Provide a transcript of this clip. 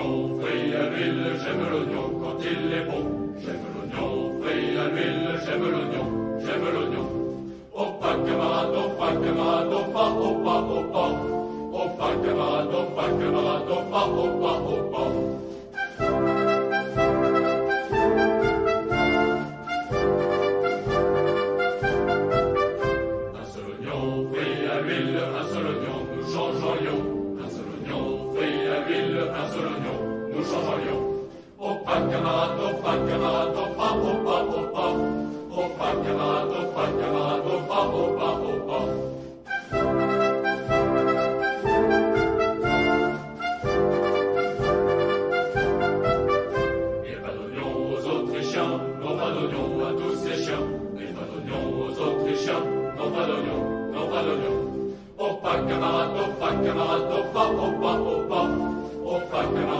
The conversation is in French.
l'oignon frit à l'huile, j'aime l'oignon quand il est beau. J'aime l'oignon frit à l'huile, j'aime l'oignon, j'aime l'oignon. Oh pas camarade, oh pas camarade, oh pas, oh pas, oh pas. Oh pas camarade, oh pas camarade, oh pas, oh pas, oh pas. Un seul oignon frit à l'huile, un seul oignon, nous changeons. Un seul oignon frit à l'huile, un seul oignon, nous changeons. Oh pas camarade, oh pas camarade, oh pas, oh pas, oh pas. Oh pas camarade, oh pas camarade, oh pas, oh pas, oh pas. Et pas d'oignon aux Autrichiens, non pas d'oignon à tous ces chiens. Et pas d'oignon aux Autrichiens, non pas d'oignon, non pas d'oignon. Oh pas camarade, oh pas camarade, oh pas, oh pas, oh pas. Oh pas camarade.